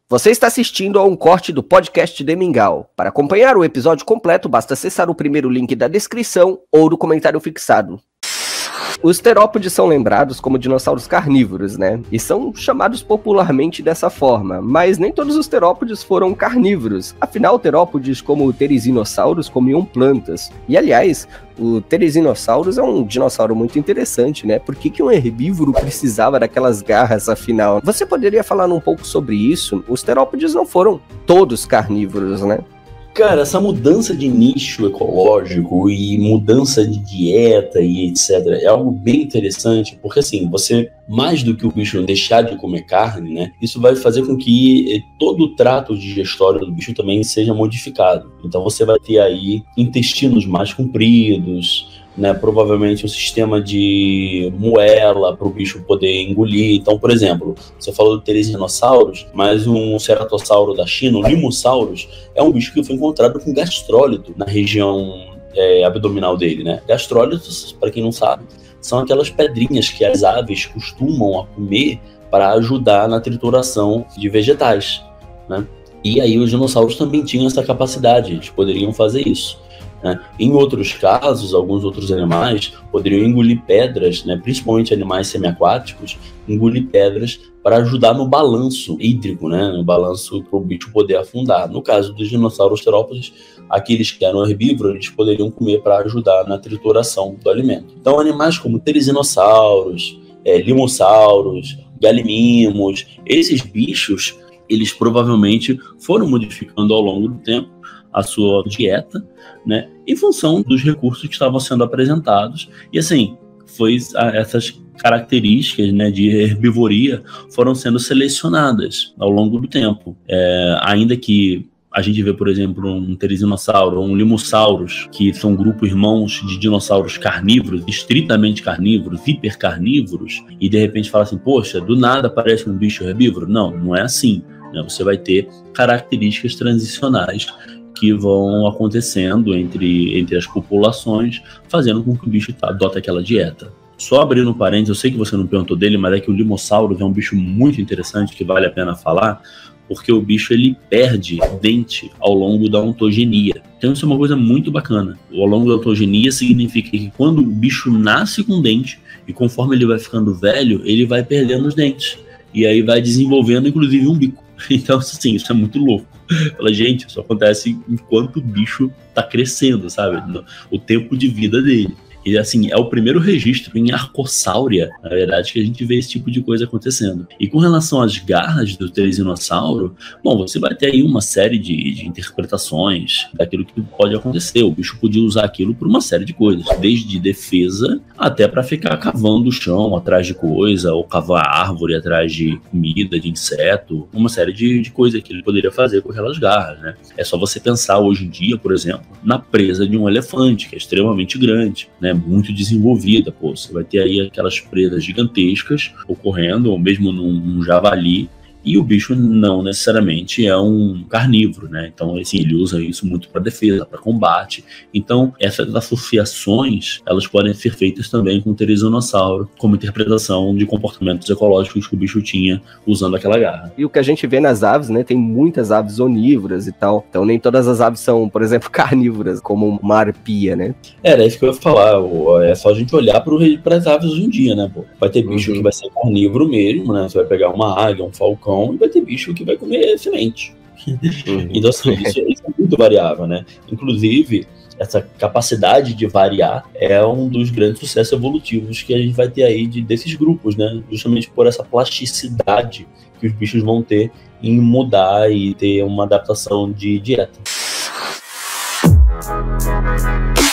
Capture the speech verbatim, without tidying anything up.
Você está assistindo a um corte do podcast de Mingau. Para acompanhar o episódio completo, basta acessar o primeiro link da descrição ou do comentário fixado. Os terópodes são lembrados como dinossauros carnívoros, né? E são chamados popularmente dessa forma, mas nem todos os terópodes foram carnívoros. Afinal, terópodes como o Therizinosaurus comiam plantas. E, aliás, o Therizinosaurus é um dinossauro muito interessante, né? Por que que um herbívoro precisava daquelas garras, afinal? Você poderia falar um pouco sobre isso? Os terópodes não foram todos carnívoros, né? Cara, essa mudança de nicho ecológico e mudança de dieta e etcétera é algo bem interessante, porque assim, você, mais do que o bicho deixar de comer carne, né, isso vai fazer com que todo o trato digestório do bicho também seja modificado. Então você vai ter aí intestinos mais compridos, né, provavelmente um sistema de moela para o bicho poder engolir. Então, por exemplo, você falou do Therizinosaurus, mas um ceratossauro da China, o Limosaurus, é um bicho que foi encontrado com gastrólito na região é, abdominal dele, né? Gastrólitos, para quem não sabe, são aquelas pedrinhas que as aves costumam a comer para ajudar na trituração de vegetais, né? E aí os dinossauros também tinham essa capacidade, eles poderiam fazer isso. Né? Em outros casos, alguns outros animais poderiam engolir pedras, né? Principalmente animais semiaquáticos, engolir pedras para ajudar no balanço hídrico, né? No balanço para o bicho poder afundar. No caso dos dinossauros terópodes, aqueles que eram herbívoros, eles poderiam comer para ajudar na trituração do alimento. Então, animais como Therizinosaurus, é, Limosaurus, Gallimimus, esses bichos, eles provavelmente foram modificando ao longo do tempo a sua dieta, né, em função dos recursos que estavam sendo apresentados. E assim, foi essas características, né, de herbivoria foram sendo selecionadas ao longo do tempo. É, ainda que a gente vê, por exemplo, um Therizinosauro ou um Limosaurus, que são grupos irmãos de dinossauros carnívoros, estritamente carnívoros, hipercarnívoros, e de repente fala assim, poxa, do nada aparece um bicho herbívoro. Não, não é assim, né? Você vai ter características transicionais que vão acontecendo entre, entre as populações, fazendo com que o bicho adota aquela dieta. Só abrindo um parênteses, eu sei que você não perguntou dele, mas é que o Limosaurus é um bicho muito interessante, que vale a pena falar, porque o bicho ele perde dente ao longo da ontogenia. Então isso é uma coisa muito bacana. Ao longo da ontogenia significa que quando o bicho nasce com dente, e conforme ele vai ficando velho, ele vai perdendo os dentes. E aí vai desenvolvendo, inclusive, um bico. Então, assim, isso é muito louco. Fala, gente, isso acontece enquanto o bicho tá crescendo, sabe? O tempo de vida dele. E assim, é o primeiro registro em Arcosáurea, na verdade, que a gente vê esse tipo de coisa acontecendo. E com relação às garras do Therizinosauro, bom, você vai ter aí uma série de, de interpretações daquilo que pode acontecer. O bicho podia usar aquilo por uma série de coisas, desde defesa até para ficar cavando o chão atrás de coisa, ou cavar árvore atrás de comida, de inseto, uma série de, de coisas que ele poderia fazer com aquelas garras, né? É só você pensar hoje em dia, por exemplo, na presa de um elefante, que é extremamente grande, né? Muito desenvolvida, pô, você vai ter aí aquelas presas gigantescas ocorrendo, ou mesmo num, num javali, e o bicho não necessariamente é um carnívoro, né? Então, assim, ele usa isso muito para defesa, para combate. Então, essas associações, elas podem ser feitas também com o Therizinosauro, como interpretação de comportamentos ecológicos que o bicho tinha usando aquela garra. E o que a gente vê nas aves, né? Tem muitas aves onívoras e tal. Então, nem todas as aves são, por exemplo, carnívoras, como uma arpia, né? Era isso que eu ia falar. É só a gente olhar para as aves hoje em dia, né? Pô? Vai ter bicho uhum. que vai ser carnívoro mesmo, né? Você vai pegar uma águia, um falcão, e vai ter bicho que vai comer semente. Uhum. Então, assim, isso, isso é muito variável, né? Inclusive, essa capacidade de variar é um dos grandes sucessos evolutivos que a gente vai ter aí de, desses grupos, né? Justamente por essa plasticidade que os bichos vão ter em mudar e ter uma adaptação de dieta.